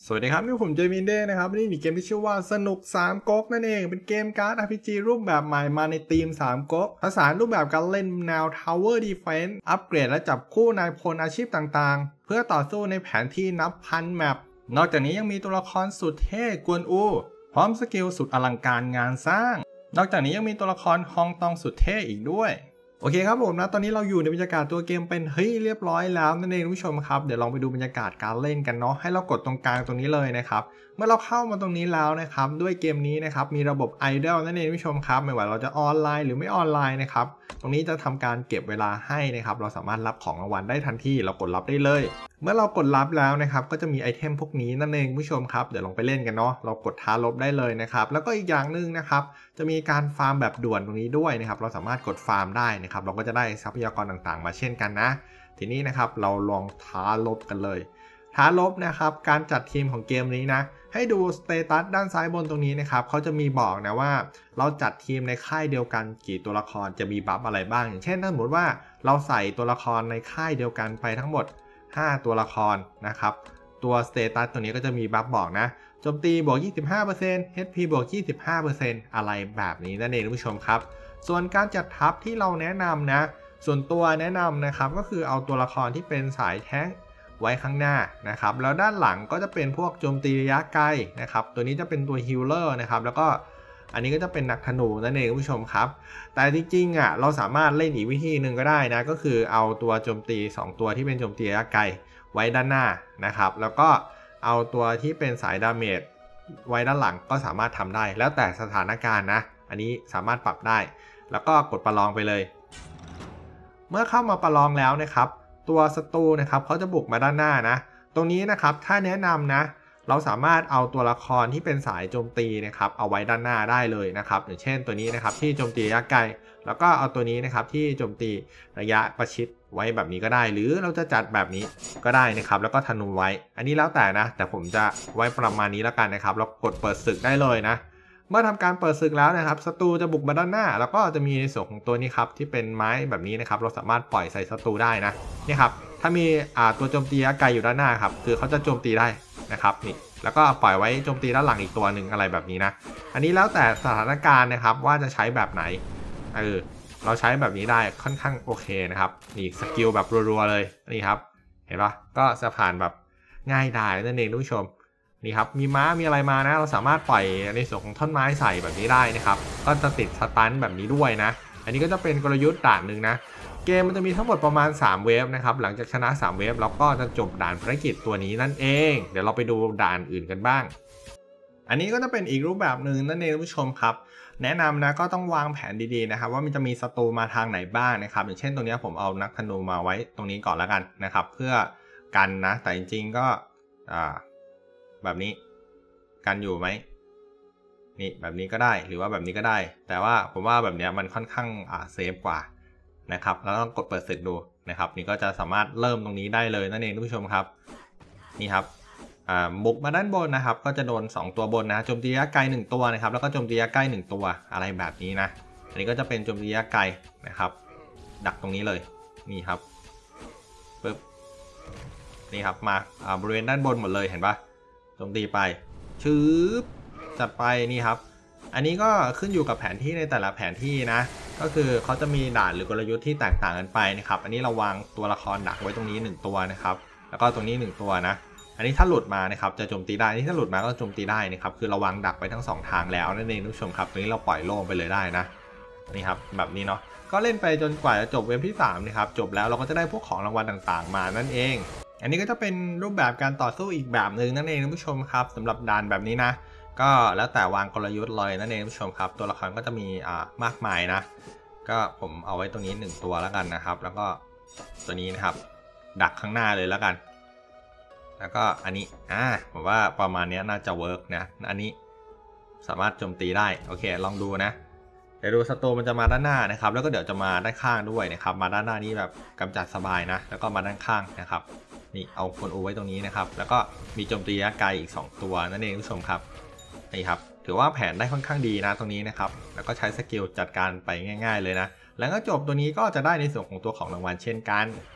สวัสดีครับนี่ผมเจมินเด้นะครับนี่มีเกมที่ชื่อว่าสนุก3ก๊กนั่นเองเป็นเกมการ์ด RPG รูปแบบใหม่มาในธีม3ก๊กผสานรูปแบบการเล่นแนว Tower Defense อัปเกรดและจับคู่นายพลอาชีพต่างๆเพื่อต่อสู้ในแผนที่นับพันแมปนอกจากนี้ยังมีตัวละครสุดเท่กวนอูพร้อมสกิลสุดอลังการงานสร้างนอกจากนี้ยังมีตัวละครฮองตองสุดเท่อีกด้วยโอเคครับผมนะตอนนี้เราอยู่ในบรรยากาศตัวเกมเป็นเรียบร้อยแล้วนั่นเองผู้ชมครับเดี๋ยวลองไปดูบรรยากาศการเล่นกันเนาะให้เรากดตรงกลางตรงนี้เลยนะครับเมื่อเราเข้ามาตรงนี้แล้วนะครับด้วยเกมนี้นะครับมีระบบ Idle นั่นเองผู้ชมครับไม่ว่าเราจะออนไลน์หรือไม่ออนไลน์นะครับตรงนี้จะทำการเก็บเวลาให้นะครับเราสามารถรับของรางวัลได้ทันทีเรากดรับได้เลยเมื่อเรากดรับแล้วนะครับก็จะมีไอเทมพวกนี้นั่นเองผู้ชมครับเดี๋ยวลองไปเล่นกันเนาะเรากดท้าลบได้เลยนะครับแล้วก็อีกอย่างหนึ่งนะครับจะมีการฟาร์มแบบด่วนตรงนี้ด้วยนะครับเราสามารถกดฟาร์มได้นะครับเราก็จะได้ทรัพยากรต่างๆมาเช่นกันนะทีนี้นะครับเราลองท้าลบกันเลยท้าลบนะครับการจัดทีมของเกมนี้นะให้ดูสเตตัสด้านซ้ายบนตรงนี้นะครับเขาจะมีบอกนะว่าเราจัดทีมในค่ายเดียวกันกี่ตัวละครจะมีบัฟอะไรบ้างอย่างเช่นถ้าสมมติว่าเราใส่ตัวละครในค่ายเดียวกันไปทั้งหมด5ตัวละครนะครับตัวสเตตัสตัวนี้ก็จะมีบัฟบอกนะโจมตีบวก 25% HP บวก 25% อะไรแบบนี้นั่นเองท่านผู้ชมครับส่วนการจัดทัพที่เราแนะนำนะส่วนตัวแนะนำนะครับก็คือเอาตัวละครที่เป็นสายแท้งไว้ข้างหน้านะครับแล้วด้านหลังก็จะเป็นพวกโจมตีระยะไกลนะครับตัวนี้จะเป็นตัวฮีลเลอร์นะครับแล้วก็อันนี้ก็จะเป็นนักธนูนั่นเองผู้ชมครับแต่จริงๆเราสามารถเล่นอีกวิธีหนึ่งก็ได้นะก็คือเอาตัวโจมตี2ตัวที่เป็นโจมตีระยะไกลไว้ด้านหน้านะครับแล้วก็เอาตัวที่เป็นสายดาเมจไว้ด้านหลังก็สามารถทำได้แล้วแต่สถานการณ์นะอันนี้สามารถปรับได้แล้วก็กดประลองไปเลยเมื่อเข้ามาประลองแล้วนะครับตัวศัตรูนะครับเขาจะบุกมาด้านหน้านะตรงนี้นะครับถ้าแนะนำนะเราสามารถเอาตัวละครที่เป็นสายโจมตีนะครับเอาไว้ด้านหน้าได้เลยนะครับอย่างเช่นตัวนี้นะครับที่โจมตีระยะไกลแล้วก็เอาตัวนี้นะครับที่โจมตีระยะประชิดไว้แบบนี้ก็ได้หรือเราจะจัดแบบนี้ก็ได้นะครับแล้วก็ธนูไว้อันนี้แล้วแต่นะแต่ผมจะไว้ประมาณนี้แล้วกันนะครับแล้วกดเปิดศึกได้เลยนะเมื่อทำการเปิดศึกแล้วนะครับศัตรูจะบุกมาด้านหน้าแล้วก็จะมีในส่วนของตัวนี้ครับที่เป็นไม้แบบนี้นะครับเราสามารถปล่อยใส่ศัตรูได้นะนี่ครับถ้ามีตัวโจมตีระยะไกลอยู่ด้านหน้าครับคือเขาจะโจมตีได้นะครับนี่แล้วก็ปล่อยไว้โจมตีด้านหลังอีกตัวหนึ่งอะไรแบบนี้นะอันนี้แล้วแต่สถานการณ์นะครับว่าจะใช้แบบไหนเราใช้แบบนี้ได้ค่อนข้างโอเคนะครับนี่สกิลแบบรัวๆเลยนี่ครับเห็นปะก็จะผ่านแบบง่ายดายนั่นเองท่านผู้ชมนี่ครับมีม้ามีอะไรมานะเราสามารถปล่อยในส่วนของท่อนไม้ใส่แบบนี้ได้นะครับก็จะติดสตันแบบนี้ด้วยนะอันนี้ก็จะเป็นกลยุทธ์ด่านหนึ่งนะเกมมันจะมีทั้งหมดประมาณ3เวฟนะครับหลังจากชนะ3เวฟเราก็จะจบด่านภารกิจตัวนี้นั่นเองเดี๋ยวเราไปดูด่านอื่นกันบ้างอันนี้ก็จะเป็นอีกรูปแบบหนึ่งนั่นเองท่านผู้ชมครับแนะนำนะก็ต้องวางแผนดีๆนะครับว่ามันจะมีศัตรูมาทางไหนบ้างนะครับอย่างเช่นตรงนี้ผมเอานักธนูมาไว้ตรงนี้ก่อนแล้วกันนะครับเพื่อกันนะแต่จริงๆก็แบบนี้กันอยู่ไหมนี่แบบนี้ก็ได้หรือว่าแบบนี้ก็ได้แต่ว่าผมว่าแบบนี้มันค่อนข้างเซฟกว่านะครับแล้วต้องกดเปิดศึกดูนะครับนี่ก็จะสามารถเริ่มตรงนี้ได้เลยนั่นเองท่านผู้ชมครับนี่ครับบุกมาด้านบนนะครับก็จะโดน2ตัวบนนะโจมตีระยะไกล1ตัวนะครับแล้วก็โจมตีระยะใกล้1ตัวอะไรแบบนี้นะอันนี้ก็จะเป็นโจมตีระยะไกลนะครับดักตรงนี้เลยนี่ครับปึ๊บนี่ครับมาบริเวณด้านบนหมดเลยเห็นปะโจมตีไปชืบจัดไปนี่ครับอันนี้ก็ขึ้นอยู่กับแผนที่ในแต่ละแผนที่นะก็คือเขาจะมีด่านหรือกลยุทธ์ที่แตกต่างกันไปนะครับอันนี้เราวางตัวละครดักไว้ตรงนี้1ตัวนะครับแล้วก็ตรงนี้1ตัวนะอันนี้ถ้าหลุดมานะครับจะโจมตีได้นี่ถ้าหลุดมาก็โจมตีได้นะครับคือเราวางดักไว้ทั้ง2ทางแล้วนั่นเองทุกผู้ชมครับตรงนี้เราปล่อยโล่งไปเลยได้นะนี่ครับแบบนี้เนาะก็เล่นไปจนกว่าจะจบเวฟที่3นะครับจบแล้วเราก็จะได้พวกของรางวัลต่างๆมานั่นเองอันนี้ก็จะเป็นรูปแบบการต่อสู้อีกแบบหนึ่งนั่นเองท่านผู้ชมครับสำหรับด่านแบบนี้นะก็แล้วแต่วางกลยุทธ์เลยนั่นเองท่านผู้ชมครับตัวละครก็จะมีมากมายนะก็ผมเอาไว้ตรงนี้1ตัวแล้วกันนะครับแล้วก็ตัวนี้นะครับดักข้างหน้าเลยแล้วกันแล้วก็อันนี้ผมว่าประมาณนี้น่าจะเวิร์กนะอันนี้สามารถโจมตีได้โอเคลองดูนะเดี๋ยวดูศัตรูมันจะมาด้านหน้านะครับแล้วก็เดี๋ยวจะมาด้านข้างด้วยนะครับมาด้านหน้านี้แบบกำจัดสบายนะแล้วก็มาด้านข้างนะครับนี่เอาคนอูไว้ตรงนี้นะครับแล้วก็มีโจมตีระยะไกลอีก2ตัวนั่นเองผู้ชมครับนี่ครับถือว่าแผนได้ค่อนข้างดีนะตรงนี้นะครับแล้วก็ใช้สกิลจัดการไปง่ายๆเลยนะแล้วก็จบตัวนี้ก็จะได้ในส่วนของตัวของรางวัลเช่นกัน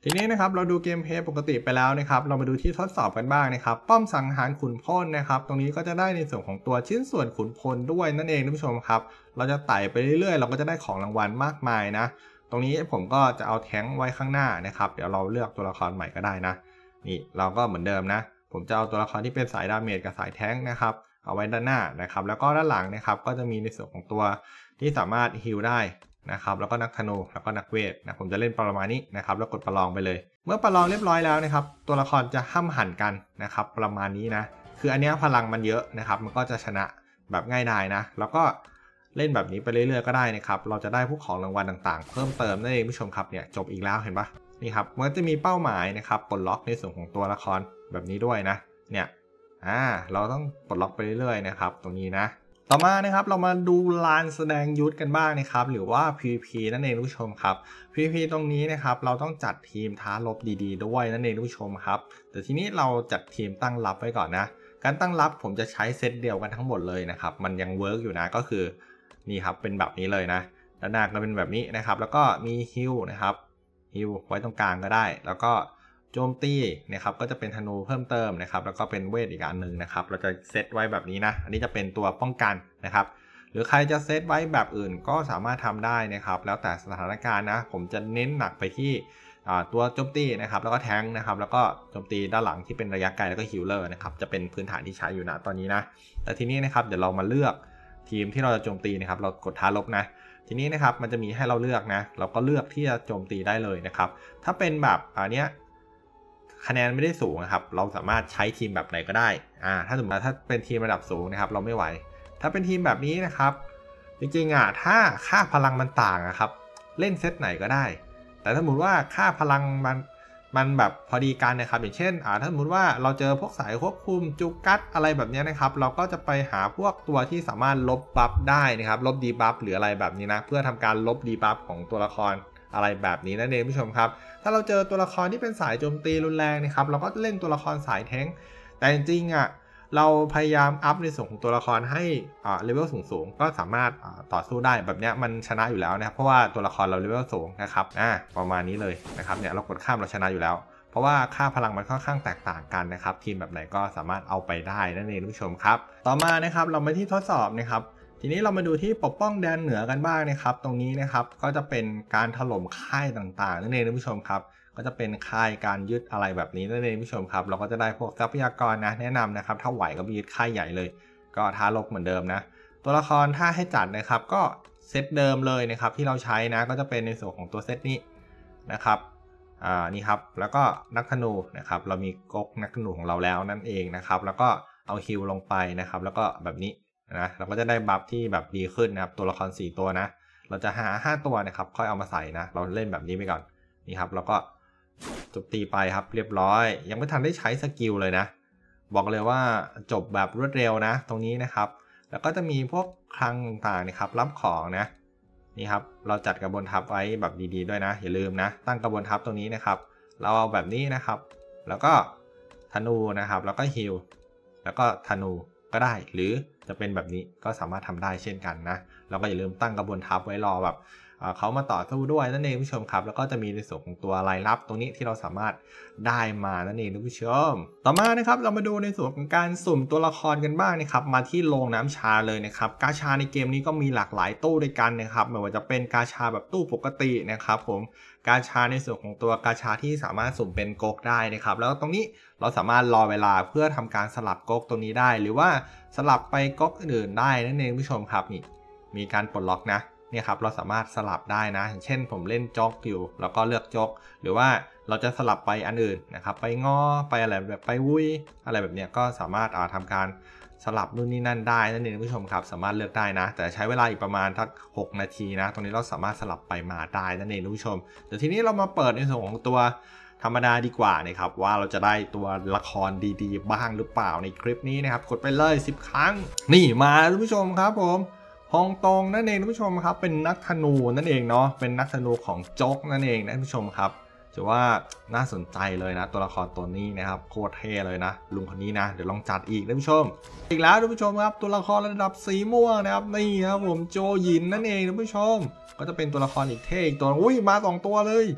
ทีนี้นะครับเราดูเกมเพลย์ปกติไปแล้วนะครับเรามาดูที่ทดสอบกันบ้างนะครับป้อมสังหารขุนพลนะครับตรงนี้ก็จะได้ในส่วนของตัวชิ้นส่วนขุนพลด้วยนั่นเองท่านผู้ชมครับเราจะไต่ไปเรื่อยๆเราก็จะได้ของรางวัลมากมายนะตรงนี้ผมก็จะเอาแท้งไว้ข้างหน้านะครับเดี๋ยวเราเลือกตัวละครใหม่ก็ได้นะนี่เราก็เหมือนเดิมนะผมจะเอาตัวละครที่เป็นสายดาเมจกับสายแท้งนะครับเอาไว้ด้านหน้านะครับแล้วก็ด้านหลังนะครับก็จะมีในส่วนของตัวที่สามารถฮีลได้นะครับแล้วก็นักธนูแล้วก็นักเวทนะผมจะเล่นประมาณนี้นะครับแล้วกดประลองไปเลยเมื่อประลองเรียบร้อยแล้วนะครับตัวละครจะห้ำหั่นกันนะครับประมาณนี้นะคืออันนี้พลังมันเยอะนะครับมันก็จะชนะแบบง่ายดายนะแล้วก็เล่นแบบนี้ไปเรื่อยๆก็ได้นะครับเราจะได้พวกของรางวัลต่างๆเพิ่มเติมนั่นเองผู้ชมครับเนี่ยจบอีกแล้วเห็นปะนี่ครับมันจะมีเป้าหมายนะครับปลดล็อกในส่วนของตัวละครแบบนี้ด้วยนะเนี่ยเราต้องปลดล็อกไปเรื่อยๆนะครับตรงนี้นะต่อมานะครับเรามาดูลานแสดงยุทธกันบ้างนะครับหรือว่า PVP นั่นเองผู้ชมครับ PVP ตรงนี้นะครับเราต้องจัดทีมท้าลบดีๆด้วยนั่นเองผู้ชมครับแต่ทีนี้เราจัดทีมตั้งรับไว้ก่อนนะการตั้งรับผมจะใช้เซตเดียวกันทั้งหมดเลยนะครับมันยังเวิร์กอยู่นะก็คือนี่ครับเป็นแบบนี้เลยนะด้านหน้าก็เป็นแบบนี้นะครับแล้วก็มีฮิลนะครับฮิลไว้ตรงกลางก็ได้แล้วก็โจมตีนะครับก็จะเป็นธนูเพิ่มเติมนะครับแล้วก็เป็นเวทอีกอันหนึ่งนะครับเราจะเซตไว้แบบนี้นะอันนี้จะเป็นตัวป้องกันนะครับหรือใครจะเซตไว้แบบอื่นก็สามารถทำได้นะครับแล้วแต่สถานการณ์นะผมจะเน้นหนักไปที่ตัวโจมตีนะครับแล้วก็แทงนะครับแล้วก็โจมตีด้านหลังที่เป็นระยะไกลแล้วก็ฮิลเลอร์นะครับจะเป็นพื้นฐานที่ใช้อยู่นะตอนนี้นะแต่ทีนี้นะครับเดี๋ยวเรามาเลือกทีมที่เราจะโจมตีนะครับเรากดท้าลบนะทีนี้นะครับมันจะมีให้เราเลือกนะเราก็เลือกที่จะโจมตีได้เลยนะครับถ้าเป็นแบบอันเนี้ยคะแนนไม่ได้สูงนะครับเราสามารถใช้ทีมแบบไหนก็ได้ถ้าสมมติถ้าเป็นทีมระดับสูงนะครับเราไม่ไหวถ้าเป็นทีมแบบนี้นะครับจริงๆถ้าค่าพลังมันต่างครับเล่นเซตไหนก็ได้แต่ถ้าสมมติว่าค่าพลังมันแบบพอดีกันนะครับอย่างเช่นถ้าสมมติว่าเราเจอพวกสายควบคุมจุกัดอะไรแบบนี้นะครับเราก็จะไปหาพวกตัวที่สามารถลบบัฟได้นะครับลบดีบัฟหรืออะไรแบบนี้นะเพื่อทำการลบดีบัฟของตัวละครอะไรแบบนี้นั่นเองผู้ชมครับถ้าเราเจอตัวละครที่เป็นสายโจมตีรุนแรงนะครับเราก็เล่นตัวละครสายแท้งแต่จริงๆเราพยายามอัพในส่วนของตัวละครให้เลเวลสูงๆก็สามารถต่อสู้ได้แบบนี้มันชนะอยู่แล้วนะครับเพราะว่าตัวละครเราเลเวลสูงนะครับประมาณนี้เลยนะครับเนี่ยเรากดข้ามเราชนะอยู่แล้วเพราะว่าค่าพลังมันค่อนข้างแตกต่างกันนะครับทีมแบบไหนก็สามารถเอาไปได้นั่นเองผู้ชมครับต่อมานะครับเรามาที่ทดสอบนะครับทีนี้เรามาดูที่ปกป้องแดนเหนือกันบ้างนะครับตรงนี้นะครับก็จะเป็นการถล่มค่ายต่างๆนั่นเองผู้ชมครับก็จะเป็นค่ายการยึดอะไรแบบนี้นั่นเองผู้ชมครับเราก็จะได้พวกทรัพยากรนะแนะนำนะครับถ้าไหวก็ยึดค่ายใหญ่เลยก็ท้าลบเหมือนเดิมนะตัวละครถ้าให้จัดนะครับก็เซตเดิมเลยนะครับที่เราใช้นะก็จะเป็นในส่วนของตัวเซตนี้นะครับนี่ครับแล้วก็นักธนูนะครับเรามีก๊กนักธนูของเราแล้วนั่นเองนะครับแล้วก็เอาฮิลลงไปนะครับแล้วก็แบบนี้นะเราก็จะได้บัฟที่แบบดีขึ้นนะครับตัวละคร4ตัวนะเราจะหา5ตัวนะครับค่อยเอามาใส่นะเราเล่นแบบนี้ไปก่อนนี่ครับแล้วก็จบตีไปครับเรียบร้อยยังไม่ทันได้ใช้สกิลเลยนะบอกเลยว่าจบแบบรวดเร็วนะตรงนี้นะครับแล้วก็จะมีพวกคลังต่างๆนะครับรับของนะนี่ครับเราจัดกระบวนทัพไว้แบบดีๆด้วยนะอย่าลืมนะตั้งกระบวนทัพตรงนี้นะครับเราเอาแบบนี้นะครับแล้วก็ธนูนะครับแล้วก็ฮิลแล้วก็ธนูก็ได้หรือจะเป็นแบบนี้ก็สามารถทำได้เช่นกันนะแล้วก็อย่าลืมตั้งกระบวนทัพไว้รอแบบเขามาต่อสู้ด้วยนั่นเองผู้ชมครับแล้วก็จะมีในส่วนของตัวรายลับตรงนี้ที่เราสามารถได้มานั่นเองผู้ชมต่อมานะครับเรามาดูในส่วนของการสุ่มตัวละครกันบ้างนะครับมาที่โรงน้ำชาเลยนะครับกาชาในเกมนี้ก็มีหลากหลายตู้ด้วยกันนะครับไม่ว่าจะเป็นกาชาแบบตู้ปกตินะครับผมกาชาในส่วนของตัวกาชาที่สามารถสุ่มเป็นก๊กได้นะครับแล้วตรงนี้เราสามารถรอเวลาเพื่อทำการสลับก๊กตรงนี้ได้หรือว่าสลับไปก๊กอื่นได้นั่นเองผู้ชมครับนี่มีการปลดล็อกนะเนี่ยครับเราสามารถสลับได้นะอย่างเช่นผมเล่นจ๊อกอยู่แล้วก็เลือกจ๊อกหรือว่าเราจะสลับไปอันอื่นนะครับไปงอไปอะไรแบบไปวุ้ยอะไรแบบเนี้ยก็สามารถทำการสลับนู่นนี่นั่นได้นั่นเองผู้ชมครับสามารถเลือกได้นะแต่ใช้เวลาอีกประมาณทัก6 นาทีนะตรงนี้เราสามารถสลับไปมาได้นั่นเองผู้ชมแต่ทีนี้เรามาเปิดในส่วนของตัวธรรมดาดีกว่านะครับว่าเราจะได้ตัวละครดีๆบ้างหรือเปล่าในคลิปนี้นะครับกดไปเลย10 ครั้งนี่มาท่านผู้ชมครับผมฮองตงนั่นเองท่านผู้ชมครับเป็นนักธนูนั่นเองเนาะเป็นนักธนูของจ๊กนั่นเองท่านผู้ชมครับถือว่าน่าสนใจเลยนะตัวละครตัวนี้นะครับโคตรเท่เลยนะลุงคนนี้นะเดี๋ยวลองจัดอีกท่านผู้ชมอีกแล้วท่านผู้ชมครับตัวละครระดับสีม่วงนะครับนี่ครับผมโจหยินนั่นเองท่านผู้ชมก็จะเป็นตัวละครอีกเท่อีกตัวอุ้ยมา2 ตัวเลย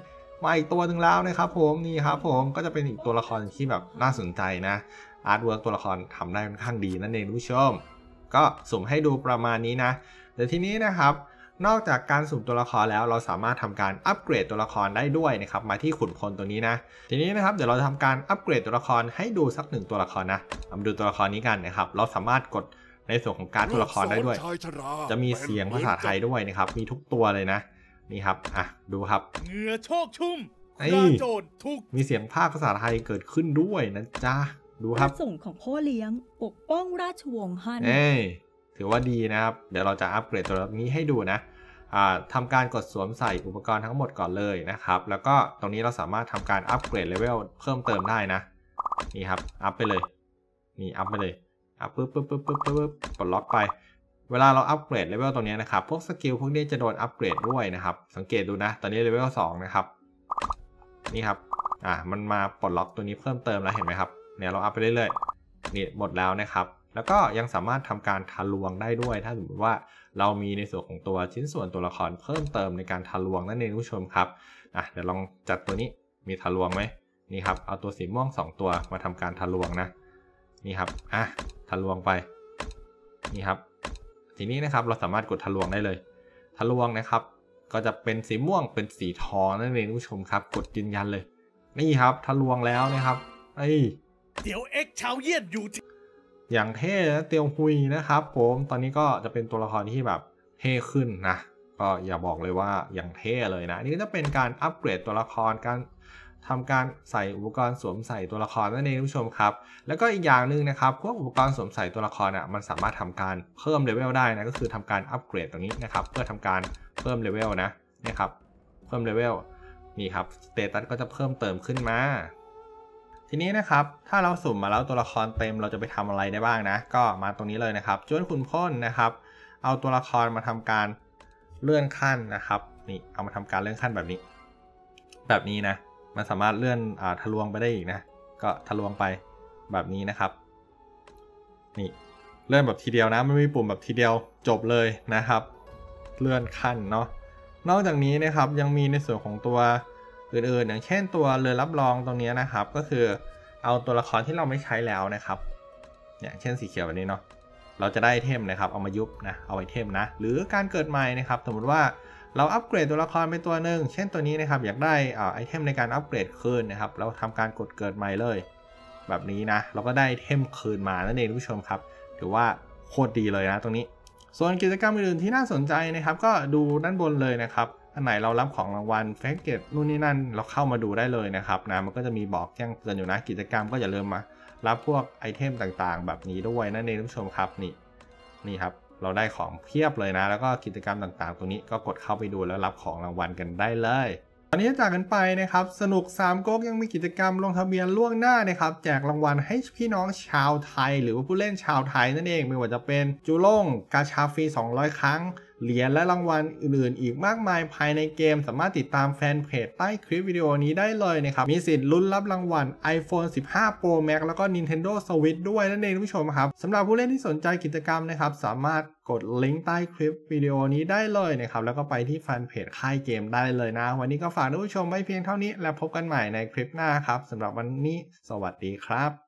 มาอีกตัวหนึ่งแล้วนะครับผมนี่ครับผมก็จะเป็นอีกตัวละครที่แบบน่าสนใจนะอาร์ตเวิร์กตัวละครทำได้ค่อนข้างดีนั่นเองผู้ชมก็สุ่มให้ดูประมาณนี้นะแต่ทีนี้นะครับนอกจากการสุ่มตัวละครแล้วเราสามารถทำการอัปเกรดตัวละครได้ด้วยนะครับมาที่ขุนพลตัวนี้นะทีนี้นะครับเดี๋ยวเราจะทำการอัปเกรดตัวละครให้ดูสัก1ตัวละครนะมาดูตัวละครนี้กันนะครับเราสามารถกดในส่วนของการตัวละครได้ด้วยจะมีเสียงภาษาไทยด้วยนะครับมีทุกตัวเลยนะนี่ครับดูครับเหงื่อโชกชุ่มมีเสียงภาคภาษาไทยเกิดขึ้นด้วยนะจ๊ะดูครับส่งของพ่อเลี้ยงปกป้องราชวงศ์ฮั่นถือว่าดีนะครับเดี๋ยวเราจะอัปเกรดตัวนี้ให้ดูนะทำการกดสวมใส่อุปกรณ์ทั้งหมดก่อนเลยนะครับแล้วก็ตรงนี้เราสามารถทำการอัปเกรดเลเวลเพิ่มเติมได้นะนี่ครับอัพไปเลยนี่อัพไปเลยปึ๊บปลดล็อกไปเวลาเราอัปเกรดเลเวลตรงนี้นะครับพวกสกิลพวกนี้จะโดนอัปเกรดด้วยนะครับสังเกตดูนะตอนนี้เลเวล2นะครับนี่ครับมันมาปลดล็อกตัวนี้เพิ่มเติมแล้วเห็นไหมครับเนี่ยเราอัพไปเรื่อยๆนี่หมดแล้วนะครับแล้วก็ยังสามารถทำการทะลวงได้ด้วยถ้าสมมติว่าเรามีในส่วนของตัวชิ้นส่วนตัวละครเพิ่มเติมในการทะลวงนั่นเองผู้ชมครับเดี๋ยวลองจัดตัวนี้มีทะลวงไหมนี่ครับเอาตัวสีม่วง2ตัวมาทำการทะลวงนะนี่ครับทะลวงไปนี่ครับทีนี้นะครับเราสามารถกดทะลวงได้เลยทะลวงนะครับก็จะเป็นสีม่วงเป็นสีทองนั่นเองผู้ชมครับกดยืนยันเลยนี่ครับทะลวงแล้วนะครับเดี๋ยวเอ็กชาวเยี่ยนอยู่อย่างเท่นะเตียวฮุยนะครับผมตอนนี้ก็จะเป็นตัวละครที่แบบเท่ขึ้นนะก็อย่าบอกเลยว่าอย่างเท่เลยนะนี่ก็จะเป็นการอัปเกรดตัวละครการทำการใส่อุปกรณ์สวมใส่ตัวละครนั่นเองผู้ชมครับแล้วก็อีกอย่างหนึ่งนะครับพวกอุปกรณ์สวมใส่ตัวละครมันสามารถทำการเพิ่มเลเวลได้นะก็คือทำการอัปเกรดตรงนี้นะครับเพื่อทำการเพิ่มเลเวลนะนี่ครับเพิ่มเลเวลนี่ครับสเตตัสก็จะเพิ่มเติมขึ้นมาทีนี้นะครับถ้าเราสุ่มมาแล้วตัวละครเต็มเราจะไปทำอะไรได้บ้างนะก็มาตรงนี้เลยนะครับจวนขุนพลนะครับเอาตัวละครมาทำการเลื่อนขั้นนะครับนี่เอามาทำการเลื่อนขั้นแบบนี้นะมันสามารถเลื่อนทะลวงไปได้อีกนะก็ทะลวงไปแบบนี้นะครับนี่เลื่อนแบบทีเดียวนะไม่มีปุ่มแบบทีเดียวจบเลยนะครับเลื่อนขั้นเนาะนอกจากนี้นะครับยังมีในส่วนของตัวอื่นๆอย่างเช่นตัวเรือรับรองตรงนี้นะครับก็คือเอาตัวละครที่เราไม่ใช้แล้วนะครับอย่างเช่นสีเขียวแบบนี้เนาะเราจะได้ไอเทมนะครับเอามายุบนะเอาไอเทมนะหรือการเกิดใหม่นะครับสมมติว่าเราอัปเกรดตัวละครไปตัวหนึ่งเช่นตัวนี้นะครับอยากได้ไอเทมในการอัปเกรดคืนนะครับเราทำการกดเกิดใหม่เลยแบบนี้นะเราก็ได้ไอเทมคืนมานั่นเองผู้ชมครับถือว่าโคตรดีเลยนะตรงนี้ส่วนกิจกรรมอื่นๆที่น่าสนใจนะครับก็ดูด้านบนเลยนะครับอันไหนเรารับของรางวัลแฟกเกตนู่นนี่นั่นเราเข้ามาดูได้เลยนะครับนะมันก็จะมีบอกแจ้งเตือนอยู่นะกิจกรรมก็อย่าลืมมารับพวกไอเทมต่างๆแบบนี้ด้วยนั่นเองผู้ชมครับนี่ครับเราได้ของเพียบเลยนะแล้วก็กิจกรรมต่างๆตรงนี้ก็กดเข้าไปดูแล้วรับของรางวัลกันได้เลยตอนนี้จากกันไปนะครับสนุก3ก๊กยังมีกิจกรรมลงทะเบียนล่วงหน้านะครับแจกรางวัลให้พี่น้องชาวไทยหรือว่าผู้เล่นชาวไทยนั่นเองไม่ว่าจะเป็นจูโล่งกาชาฟรี200 ครั้งเหรียญและรางวัลอื่นๆอีกมากมายภายในเกมสามารถติดตามแฟนเพจใต้คลิปวิดีโอนี้ได้เลยนะครับมีสิทธิ์ลุ้นรับรางวัล iPhone 15 Pro Max แล้วก็ Nintendo Switch ด้วยนั่นเองผู้ชมครับสำหรับผู้เล่นที่สนใจกิจกรรมนะครับสามารถกดลิงก์ใต้คลิปวิดีโอนี้ได้เลยนะครับแล้วก็ไปที่แฟนเพจค่ายเกมได้เลยนะวันนี้ก็ฝากท่านผู้ชมไว้เพียงเท่านี้แล้วพบกันใหม่ในคลิปหน้าครับสำหรับวันนี้สวัสดีครับ